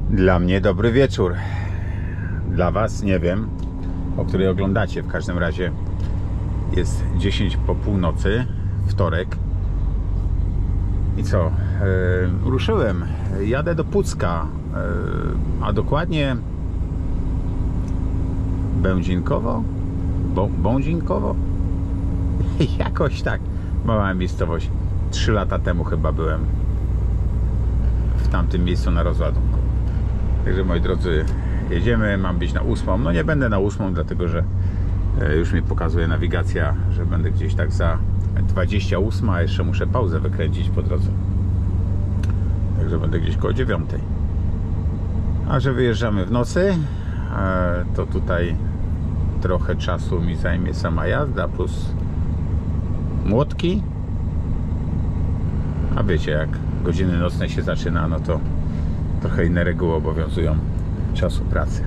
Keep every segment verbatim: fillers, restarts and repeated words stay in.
Dla mnie dobry wieczór. Dla Was nie wiem, o której oglądacie. W każdym razie jest dziesięć po północy, wtorek. I co? E, ruszyłem. Jadę do Pucka, e, a dokładnie Będzinkowo? Bą, Bądzinkowo? Jakoś tak. Mała miejscowość. Trzy lata temu chyba byłem w tamtym miejscu na rozładunku. Także moi drodzy, jedziemy, mam być na ósmą. No nie będę na ósmą, dlatego że już mi pokazuje nawigacja, że będę gdzieś tak za dwadzieścia osiem, a jeszcze muszę pauzę wykręcić po drodze. Także będę gdzieś koło dziewiątej. A że wyjeżdżamy w nocy, to tutaj trochę czasu mi zajmie sama jazda plus młotki. A wiecie, jak godziny nocne się zaczyna, no to trochę inne reguły obowiązują czasu pracy.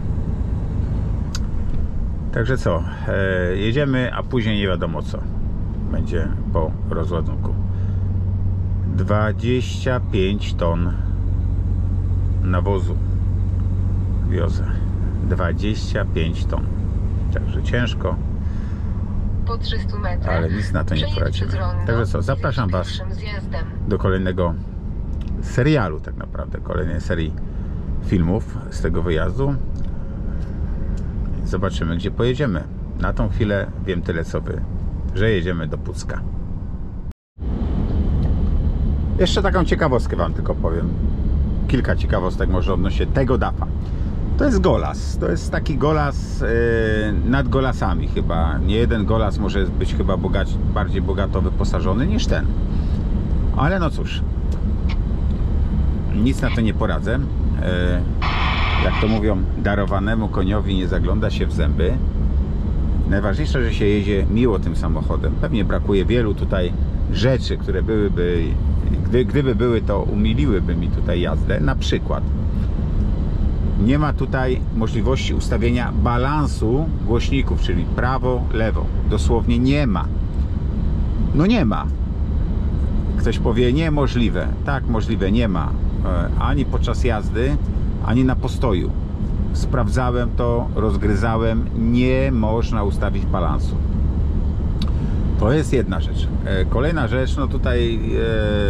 Także co, e, jedziemy, a później nie wiadomo co będzie po rozładunku. dwadzieścia pięć ton nawozu wiozę. dwadzieścia pięć ton. Także ciężko. Po trzystu metrach, ale nic na to nie poradzimy. Także co, zapraszam Was do kolejnego serialu, tak naprawdę, kolejnej serii filmów z tego wyjazdu. Zobaczymy, gdzie pojedziemy. Na tą chwilę wiem tyle co Wy, że jedziemy do Pucka. Jeszcze taką ciekawostkę Wam tylko powiem. Kilka ciekawostek może odnośnie tego dafa. To jest Golas. To jest taki Golas yy, nad Golasami chyba. Nie jeden Golas może być chyba bogacz, bardziej bogato wyposażony niż ten. Ale no cóż, nic na to nie poradzę. Yy, jak to mówią, darowanemu koniowi nie zagląda się w zęby. Najważniejsze, że się jedzie miło tym samochodem. Pewnie brakuje wielu tutaj rzeczy, które byłyby, gdy, gdyby były, to umiliłyby mi tutaj jazdę. Na przykład nie ma tutaj możliwości ustawienia balansu głośników, czyli prawo, lewo. Dosłownie nie ma. No nie ma. Ktoś powie niemożliwe. Tak, możliwe, nie ma. Ani podczas jazdy, ani na postoju. Sprawdzałem to, rozgryzałem. Nie można ustawić balansu. To jest jedna rzecz. Kolejna rzecz, no tutaj e,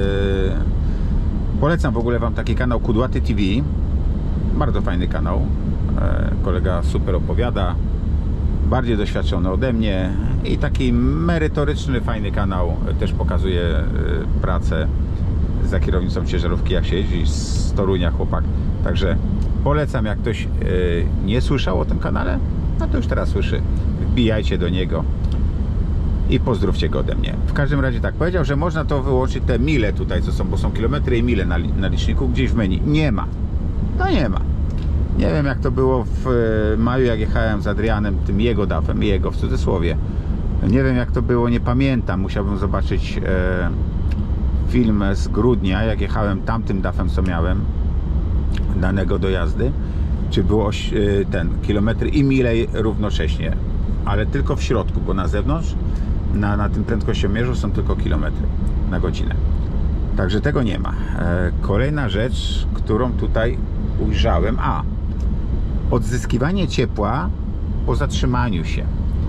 polecam w ogóle Wam taki kanał Kudłaty T V. Bardzo fajny kanał. Kolega super opowiada. Bardziej doświadczony ode mnie. I taki merytoryczny, fajny kanał. Też pokazuje pracę za kierownicą ciężarówki, jak się jeździ z Torunia chłopak. Także polecam, jak ktoś nie słyszał o tym kanale, no to już teraz słyszy. Wbijajcie do niego i pozdrówcie go ode mnie. W każdym razie tak, powiedział, że można to wyłączyć, te mile tutaj, co są, bo są kilometry i mile na, na liczniku, gdzieś w menu. Nie ma. No nie ma. Nie wiem, jak to było w maju, jak jechałem z Adrianem, tym jego dafem, jego w cudzysłowie. Nie wiem, jak to było, nie pamiętam. Musiałbym zobaczyć e, film z grudnia, jak jechałem tamtym dafem, co miałem, danego do jazdy. Czy było e, ten kilometry i mile równocześnie. Ale tylko w środku, bo na zewnątrz, na, na tym prędkościomierzu są tylko kilometry na godzinę. Także tego nie ma. E, kolejna rzecz, którą tutaj ujrzałem, a odzyskiwanie ciepła po zatrzymaniu się.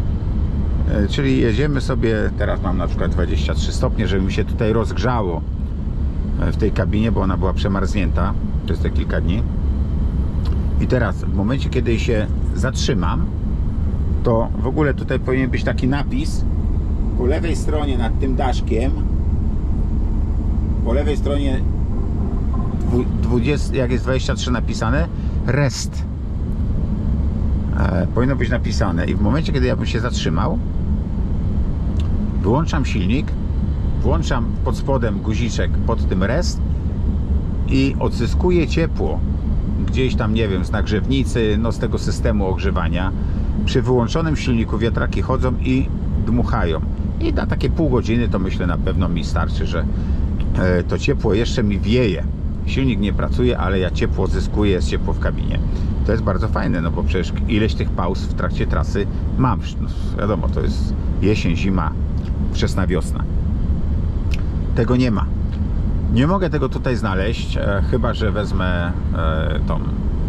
E, czyli jedziemy sobie, teraz mam na przykład dwadzieścia trzy stopnie, żeby mi się tutaj rozgrzało w tej kabinie, bo ona była przemarznięta przez te kilka dni. I teraz w momencie, kiedy się zatrzymam, to w ogóle tutaj powinien być taki napis po lewej stronie nad tym daszkiem, po lewej stronie dwadzieścia, jak jest dwadzieścia trzy napisane, rest e, powinno być napisane. I w momencie, kiedy ja bym się zatrzymał, wyłączam silnik, włączam pod spodem guziczek pod tym rest i odzyskuję ciepło gdzieś tam, nie wiem, z nagrzewnicy, no z tego systemu ogrzewania. Przy wyłączonym silniku wiatraki chodzą i dmuchają. I na takie pół godziny to myślę na pewno mi starczy, że e, to ciepło jeszcze mi wieje. Silnik nie pracuje, ale ja ciepło zyskuję, jest ciepło w kabinie. To jest bardzo fajne, no bo przecież ileś tych pauz w trakcie trasy mam. No, wiadomo, to jest jesień, zima, wczesna wiosna. Tego nie ma. Nie mogę tego tutaj znaleźć, e, chyba że wezmę e, tą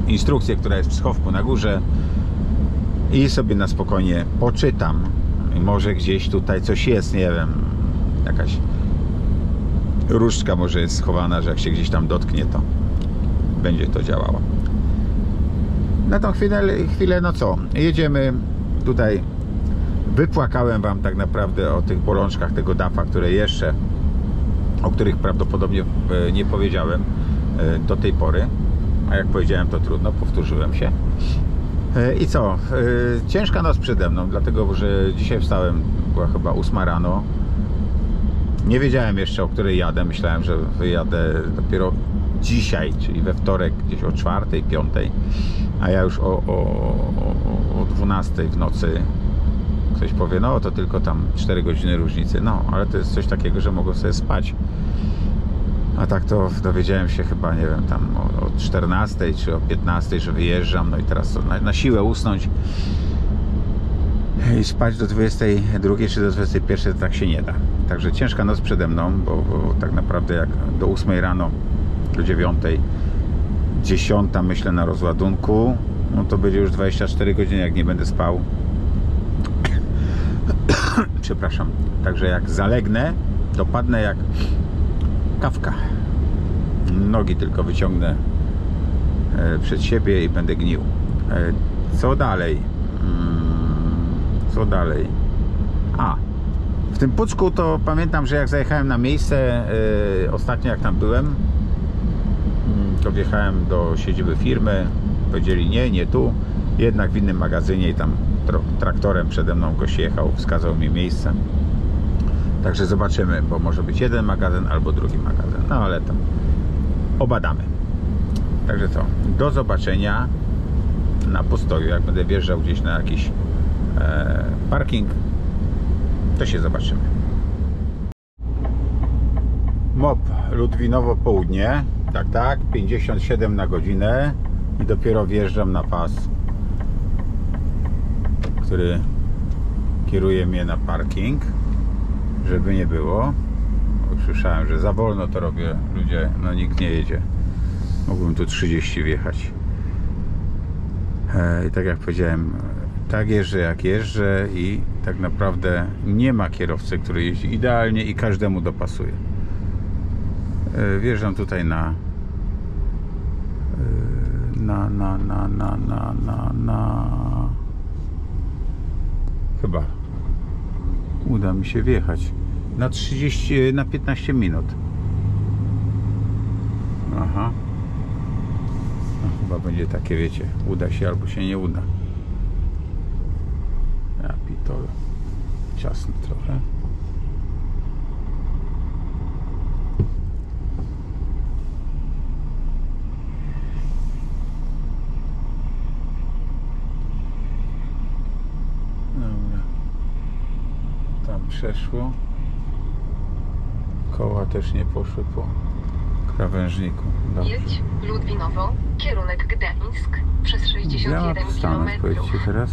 instrukcję, która jest w schowku na górze i sobie na spokojnie poczytam. I może gdzieś tutaj coś jest, nie wiem, jakaś różdżka może jest schowana, że jak się gdzieś tam dotknie, to będzie to działało. Na tą chwilę, chwilę no co, jedziemy tutaj. Wypłakałem Wam tak naprawdę o tych bolączkach tego dafa, które jeszcze, o których prawdopodobnie nie powiedziałem do tej pory, a jak powiedziałem, to trudno, powtórzyłem się. I co? Ciężka noc przede mną, dlatego że dzisiaj wstałem, była chyba ósma rano. Nie wiedziałem jeszcze, o której jadę. Myślałem, że wyjadę dopiero dzisiaj, czyli we wtorek, gdzieś o czwartej, piątej, a ja już o, o, o, o dwunastej w nocy. Ktoś powie, no to tylko tam cztery godziny różnicy. No, ale to jest coś takiego, że mogę sobie spać. A tak to dowiedziałem się chyba, nie wiem, tam o, o czternastej czy o piętnastej, że wyjeżdżam. No i teraz to na, na siłę usnąć i spać do dwudziestej drugiej czy do dwudziestej pierwszej to tak się nie da. Także ciężka noc przede mną, bo, bo tak naprawdę jak do ósmej rano, do dziewiątej, dziesiąta myślę na rozładunku, no to będzie już dwadzieścia cztery godziny, jak nie będę spał. Przepraszam. Także jak zalegnę, to padnę jak kawka. Nogi tylko wyciągnę przed siebie i będę gnił. Co dalej? Co dalej? A, w tym Pucku to pamiętam, że jak zajechałem na miejsce, yy, ostatnio jak tam byłem, yy, to wjechałem do siedziby firmy, powiedzieli nie, nie tu, jednak w innym magazynie i tam traktorem przede mną gość jechał, wskazał mi miejsce. Także zobaczymy, bo może być jeden magazyn albo drugi magazyn, no ale to obadamy. Także co, do zobaczenia na postoju, jak będę wjeżdżał gdzieś na jakiś e, parking, to się zobaczymy. M O P Ludwinowo Południe, tak, tak, pięćdziesiąt siedem na godzinę i dopiero wjeżdżam na pas, który kieruje mnie na parking, żeby nie było. Usłyszałem, że za wolno to robię, ludzie, no nikt nie jedzie. Mógłbym tu trzydzieści wjechać. I tak jak powiedziałem, tak jeżdżę jak jeżdżę i tak naprawdę nie ma kierowcy, który jeździ idealnie i każdemu dopasuje. Wjeżdżam tutaj na na na na na na na, na... chyba uda mi się wjechać na trzydzieści, na piętnaście minut. Aha. No, chyba będzie takie, wiecie, uda się albo się nie uda. Ja pitole. Ciasno trochę. Dobra. Tam przeszło. Koła też nie poszły po krawężniku. Dobrze. Jedź Ludwinowo, kierunek Gdańsk, przez sześćdziesiąt jeden kilometrów. Powiedzcie teraz.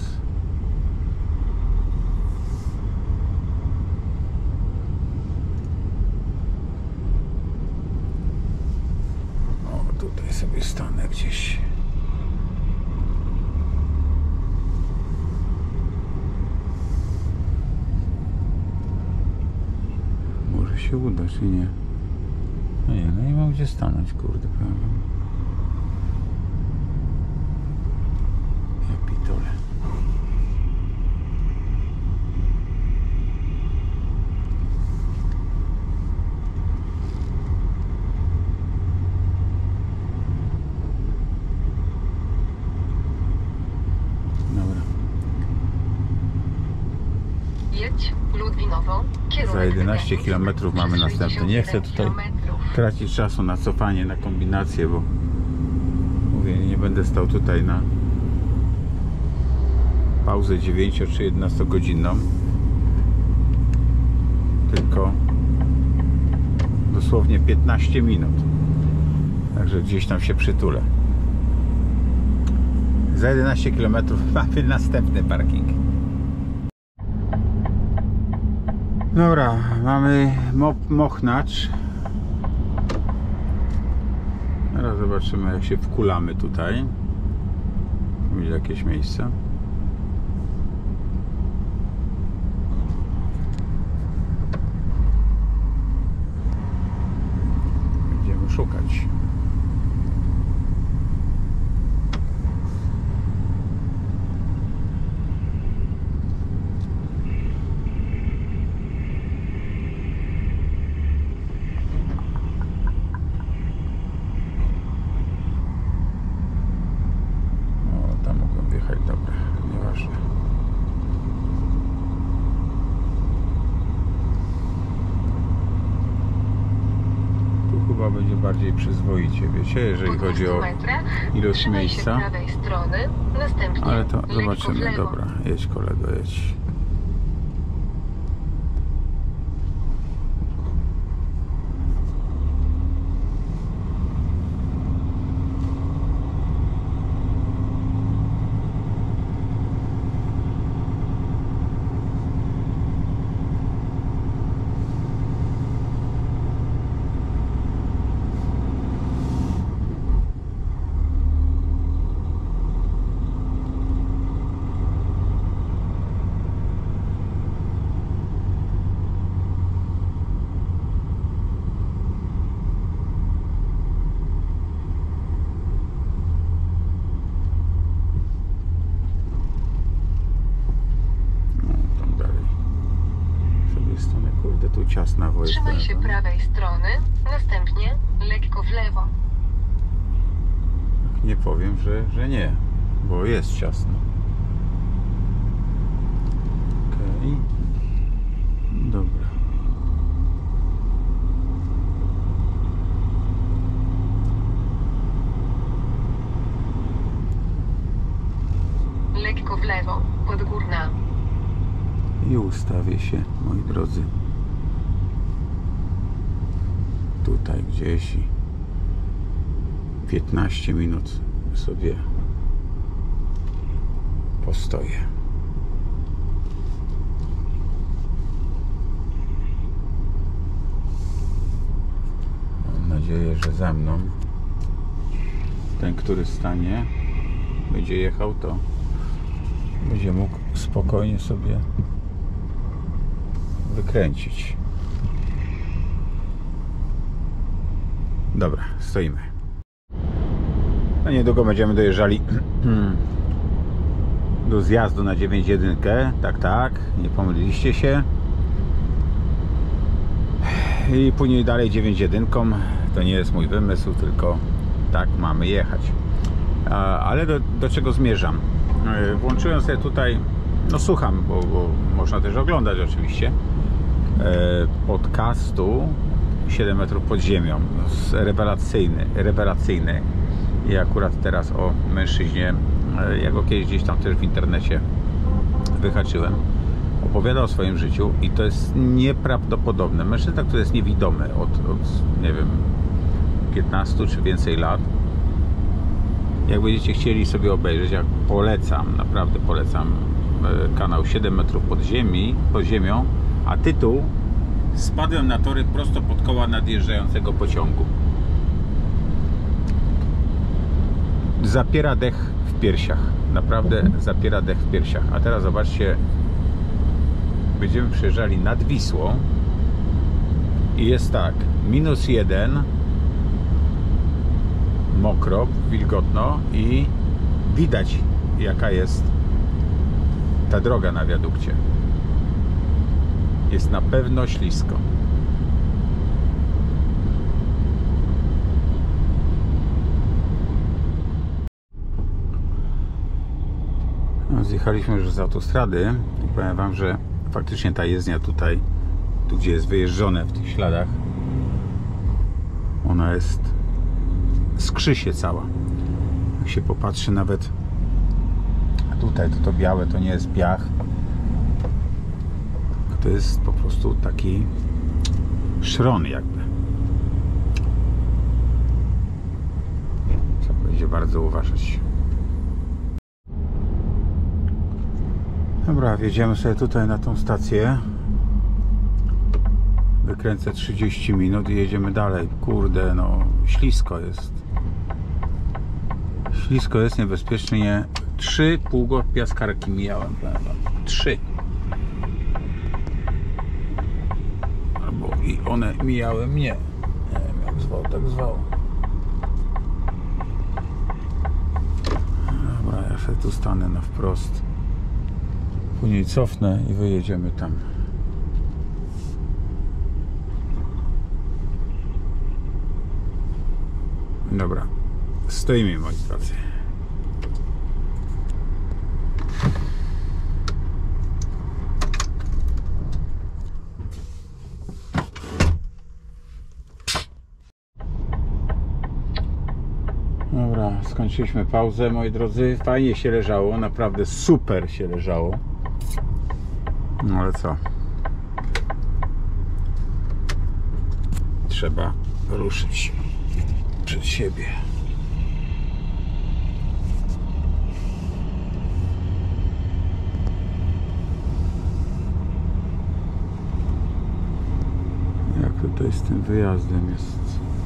O, tutaj sobie stanę gdzieś. Może się uda, czy nie? No nie, no nie mam gdzie stanąć, kurde, powiem. Ja pitole. Dobra. Jedź Ludwinowo, kierunek Za jedenaście Gdańsk, kilometrów mamy przez następny. Nie chcę tutaj tracić czasu na cofanie, na kombinację, bo mówię, nie będę stał tutaj na pauzę dziewięcio czy jedenastogodzinną, tylko dosłownie piętnaście minut. Także gdzieś tam się przytulę. Za jedenaście kilometrów mamy następny parking. Dobra, mamy M O P Mochnacz. Teraz zobaczymy, jak się wkulamy tutaj. Widzę jakieś miejsce. Będziemy szukać. Dobra, nieważne. Tu chyba będzie bardziej przyzwoicie, wiecie, jeżeli chodzi o ilość miejsca. Ale to zobaczymy. Dobra, jedź kolego, jedź. Tu ciasna wojska. Trzymaj się prawej strony, następnie lekko w lewo. Nie powiem, że, że nie, bo jest ciasno. Okej. Okay. Dobra. Lekko w lewo, podgórna. I ustawię się, moi drodzy. Tutaj gdzieś i piętnaście minut sobie postoję. Mam nadzieję, że za mną ten, który stanie, będzie jechał, to będzie mógł spokojnie sobie wykręcić. Dobra, stoimy. No niedługo będziemy dojeżdżali do zjazdu na dziewięć jeden. Tak, tak, nie pomyliliście się. I później dalej dziewięć jeden. To nie jest mój wymysł, tylko tak mamy jechać. Ale do, do czego zmierzam? Włączyłem sobie tutaj, no słucham, bo, bo można też oglądać oczywiście, podcastu siedem metrów pod ziemią, rewelacyjny, rewelacyjny. I akurat teraz o mężczyźnie, ja go kiedyś gdzieś tam też w internecie wyhaczyłem, opowiada o swoim życiu i to jest nieprawdopodobne. Mężczyzna, który jest niewidomy od, od nie wiem, piętnastu czy więcej lat. Jak będziecie chcieli sobie obejrzeć, jak polecam, naprawdę polecam kanał siedem metrów pod ziemi, pod ziemią, a tytuł: Spadłem na tory prosto pod koła nadjeżdżającego pociągu. Zapiera dech w piersiach. Naprawdę zapiera dech w piersiach. A teraz zobaczcie, będziemy przejeżdżali nad Wisłą i jest tak, minus jeden, mokro, wilgotno i widać, jaka jest ta droga na wiadukcie. Jest na pewno ślisko. No, zjechaliśmy już z autostrady i powiem wam, że faktycznie ta jezdnia tutaj, tu gdzie jest wyjeżdżone w tych śladach, ona jest, skrzy się cała. Jak się popatrzy nawet tutaj, to to białe to nie jest piach, to jest po prostu taki szron jakby. Trzeba będzie bardzo uważać. Dobra, wjedziemy sobie tutaj na tą stację. Wykręcę trzydzieści minut i jedziemy dalej. Kurde, no ślisko jest. Ślisko jest, niebezpiecznie Trzy pługopiaskarki mijałem, powiem wam. Trzy. Albo i one mijały mnie. Nie wiem, jak zwał, tak zwał. Dobra, ja sobie tu stanę na wprost. Później cofnę i wyjedziemy tam. Dobra, stoimy, moi drodzy. Dobra, skończyliśmy pauzę, moi drodzy. Fajnie się leżało, naprawdę super się leżało. No ale co? Trzeba ruszyć przed siebie. Jak tutaj z tym wyjazdem jest?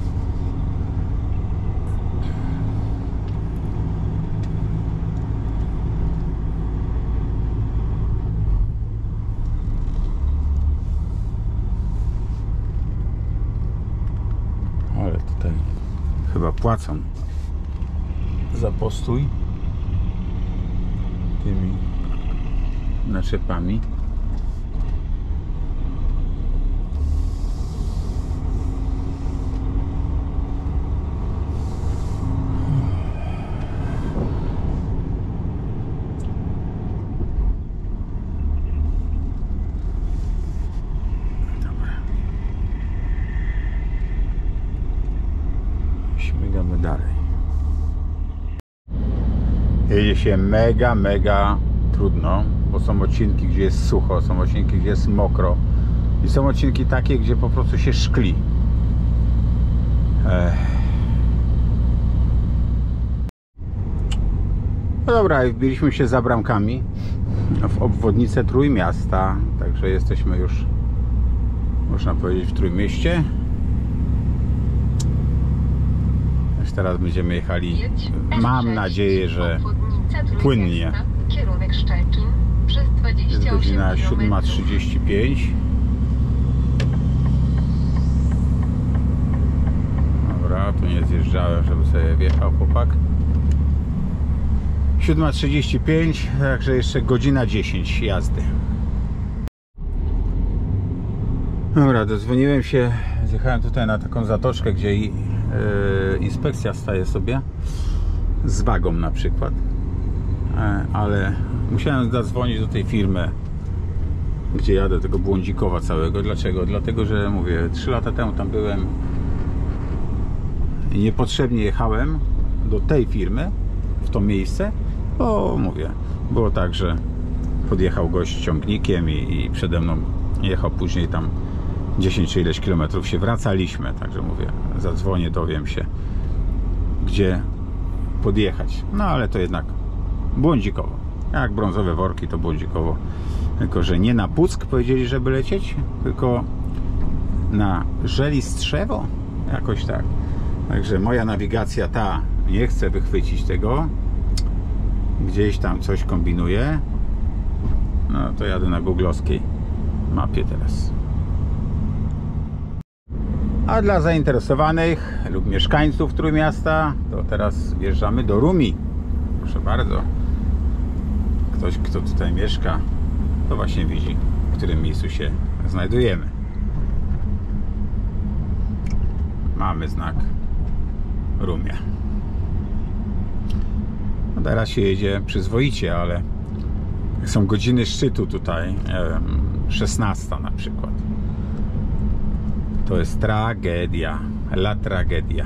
Ale tutaj chyba płacą za postój tymi naczepami. Śmigamy dalej. Jedzie się mega, mega trudno, bo są odcinki, gdzie jest sucho, są odcinki, gdzie jest mokro i są odcinki takie, gdzie po prostu się szkli. Ech. No dobra, i wbiliśmy się za bramkami w obwodnicę Trójmiasta, także jesteśmy już, można powiedzieć, w Trójmieście. Teraz będziemy jechali, mam nadzieję, że płynnie. Kierunek Szczecin przez dwadzieścia osiem jest godzina siódma kilometrów. trzydzieści pięć. Dobra, tu nie zjeżdżałem, żeby sobie wjechał chłopak. siódma trzydzieści pięć, także jeszcze godzina dziesięć jazdy. Dobra, dodzwoniłem się, zjechałem tutaj na taką zatoczkę, gdzie i, yy, inspekcja staje sobie z wagą na przykład, e, ale musiałem zadzwonić do tej firmy, gdzie jadę, tego Błądzikowa całego. Dlaczego? Dlatego, że mówię, trzy lata temu tam byłem i niepotrzebnie jechałem do tej firmy, w to miejsce, bo mówię, było tak, że podjechał gość ciągnikiem i, i przede mną jechał później tam dziesięć czy ileś kilometrów, się wracaliśmy, także mówię, zadzwonię, dowiem się, gdzie podjechać. No ale to jednak Błądzikowo. Jak brązowe worki, to Błądzikowo. Tylko że nie na Puck powiedzieli, żeby lecieć, tylko na Żelistrzewo, jakoś tak. Także moja nawigacja ta nie chce wychwycić tego, gdzieś tam coś kombinuje. No to jadę na googlowskiej mapie teraz. A dla zainteresowanych lub mieszkańców Trójmiasta, to teraz wjeżdżamy do Rumi. Proszę bardzo. Ktoś, kto tutaj mieszka, to właśnie widzi, w którym miejscu się znajdujemy. Mamy znak Rumia. No teraz się jedzie przyzwoicie, ale są godziny szczytu tutaj, nie wiem, szesnasta na przykład. To jest tragedia, la tragedia.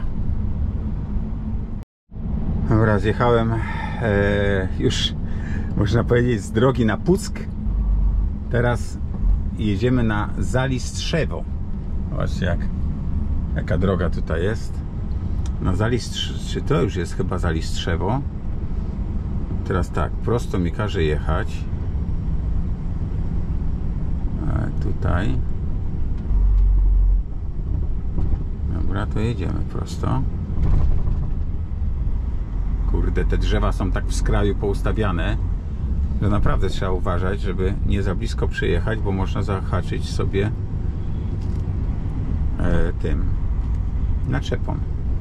Dobra, zjechałem e, już, można powiedzieć, z drogi na Puck. Teraz jedziemy na Zalistrzewo. Zobaczcie, jak, jaka droga tutaj jest. Na Zalistrzewo, czy to już jest chyba Zalistrzewo? Teraz tak, prosto mi każe jechać. E, tutaj. Dobra, to jedziemy prosto. kurde, te drzewa są tak w skraju poustawiane, że naprawdę trzeba uważać, żeby nie za blisko przyjechać, bo można zahaczyć sobie e, tym naczepą.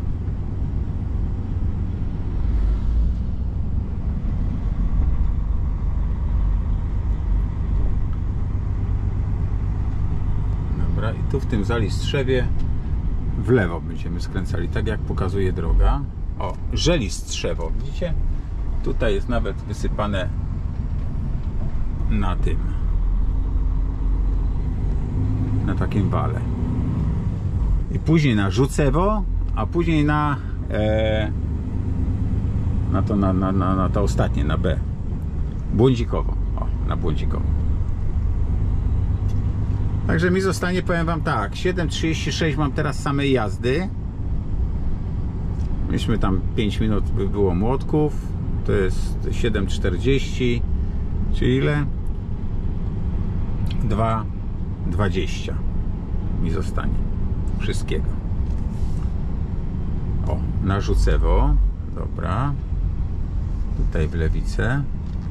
Dobra, i tu w tym Zalistrzewie w lewo będziemy skręcali, tak jak pokazuje droga. O, Żelistrzewo, widzicie? Tutaj jest nawet wysypane na tym, na takim wale. I później na Rzucewo, a później na e, na to, na, na, na, na to ostatnie, na B. Błądzikowo. O, na Błądzikowo. Także mi zostanie, powiem wam tak, siedem trzydzieści sześć mam teraz samej jazdy. Myśmy tam pięć minut by było Młotków. To jest siedem czterdzieści. Czyli ile? dwa dwadzieścia mi zostanie wszystkiego. O, na Rzucewo. Dobra. Tutaj w lewicę.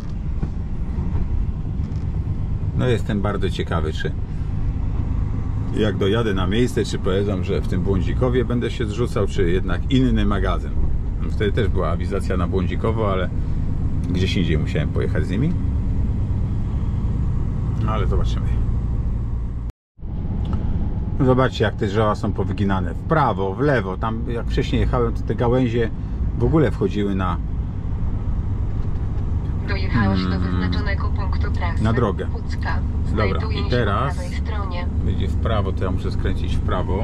No jestem bardzo ciekawy, czy jak dojadę na miejsce, czy powiedzą, że w tym Błądzikowie będę się zrzucał, czy jednak inny magazyn. Wtedy też była awizacja na Błądzikowo, ale gdzieś indziej musiałem pojechać z nimi. Ale zobaczymy. Zobaczcie, jak te drzewa są powyginane. W prawo, w lewo. Tam jak wcześniej jechałem, to te gałęzie w ogóle wchodziły na Dojechałeś do wyznaczonego punktu trasy. Na drogę. Pucka. Dobra, Znajduje i się teraz po prawej stronie. będzie w prawo, to ja muszę skręcić w prawo.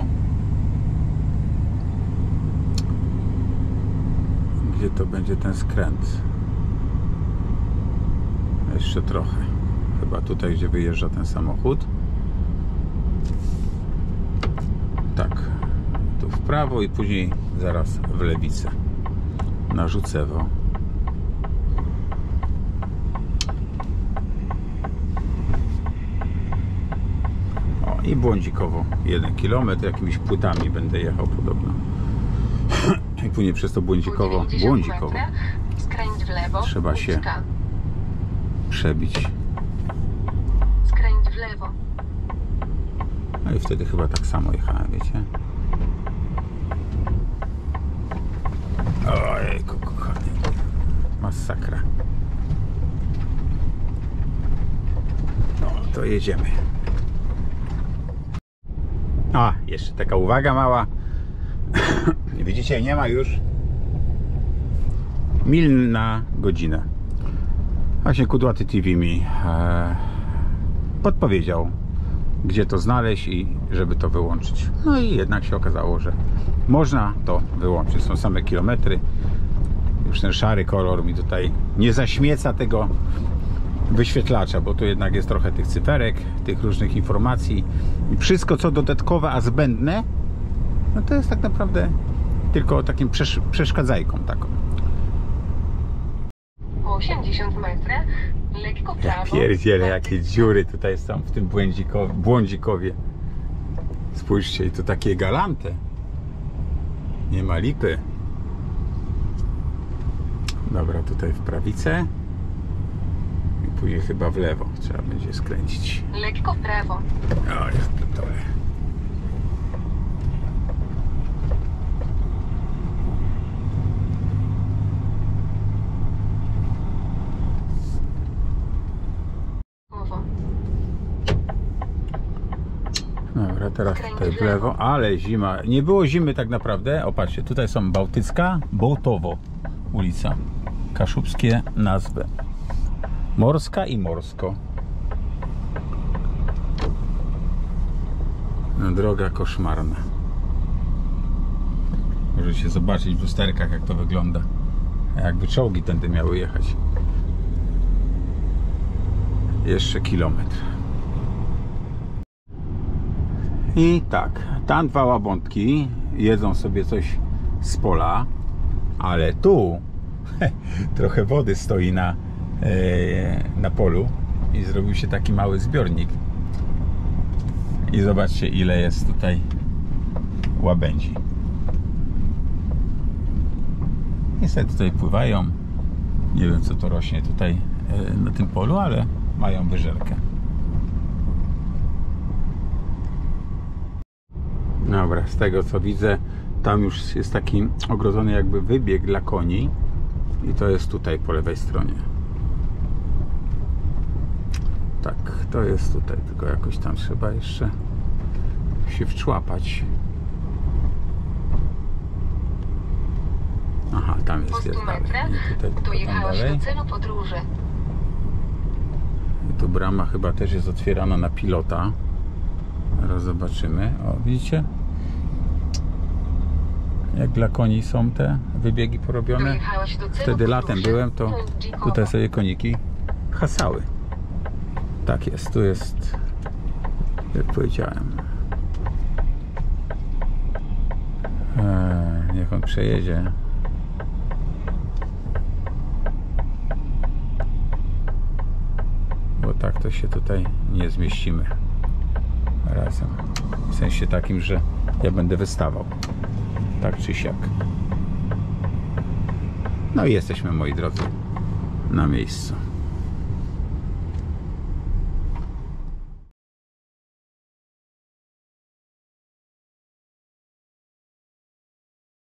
Gdzie to będzie ten skręt? Jeszcze trochę. Chyba tutaj, gdzie wyjeżdża ten samochód. Tak. Tu w prawo i później zaraz w lewicę. Na Rzucewo. O, i Błądzikowo. jeden kilometr. Jakimiś płytami będę jechał podobno. I później przez to Błądzikowo. Błądzikowo. Skręć w lewo. Trzeba się Pucka. przebić. Skręć w lewo. No i wtedy chyba tak samo jechałem, wiecie? Ojejku, kochany. Masakra. No, to jedziemy. A, jeszcze taka uwaga mała. Widzicie, nie ma już mil na godzinę. Właśnie Kudłaty T V mi e, podpowiedział, gdzie to znaleźć i żeby to wyłączyć. No i jednak się okazało, że można to wyłączyć. Są same kilometry. Już ten szary kolor mi tutaj nie zaśmieca tego wyświetlacza, bo tu jednak jest trochę tych cyferek, tych różnych informacji. I wszystko co dodatkowe, a zbędne, no to jest tak naprawdę tylko takim przesz przeszkadzajką taką. Po osiemdziesiąt metrów lekko w Ja prawo. pierdzielę, jakie dziury tutaj są w tym Błądzikowie. Błądzikowie. Spójrzcie, i to takie galante. Nie ma lipy. Dobra, tutaj w prawicę. I później chyba w lewo trzeba będzie skręcić. Lekko w prawo. O, jest to dole. Dobra, teraz tutaj w lewo, ale zima. Nie było zimy tak naprawdę. O, patrzcie, tutaj są Bałtycka, Bołtowo ulica. Kaszubskie nazwy. Morska i Morsko. No, droga koszmarna. Możecie zobaczyć w lusterkach, jak to wygląda. Jakby czołgi tędy miały jechać. Jeszcze kilometr. I tak, tam dwa łabątki jedzą sobie coś z pola, ale tu trochę wody stoi na, na polu i zrobił się taki mały zbiornik. I zobaczcie, ile jest tutaj łabędzi. I sobie tutaj pływają. Nie wiem, co to rośnie tutaj na tym polu, ale mają wyżerkę. Dobra, z tego co widzę, tam już jest taki ogrodzony jakby wybieg dla koni i to jest tutaj po lewej stronie. Tak, to jest tutaj, tylko jakoś tam trzeba jeszcze się wczłapać. Aha, tam jest, Po stu jest dalej. metrach Nie tutaj, tylko tam dojechałaś dalej. do celu podróży. I tu brama chyba też jest otwierana na pilota. Teraz zobaczymy. O, widzicie? Jak dla koni są te wybiegi porobione. Dojechałaś do celu Wtedy podróży. latem byłem, to Punkt Dzikowo. tutaj sobie koniki hasały. Tak jest, tu jest, jak powiedziałem. Eee, niech on przejedzie. Bo tak to się tutaj nie zmieścimy razem. W sensie takim, że ja będę wystawał. Tak czy siak. No i jesteśmy, moi drodzy, na miejscu.